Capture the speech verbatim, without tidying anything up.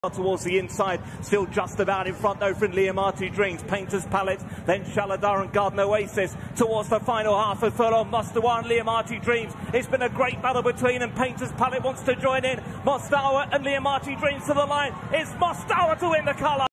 Towards the inside, still just about in front though from Liamati Dreams, Painter's Palette, then Shaladar and Garden Oasis towards the final half of furlong. Mustawa and Liamati Dreams. It's been a great battle between them. Painter's Palette wants to join in. Mustawa and Liamati Dreams to the line. It's Mustawa to win the colour.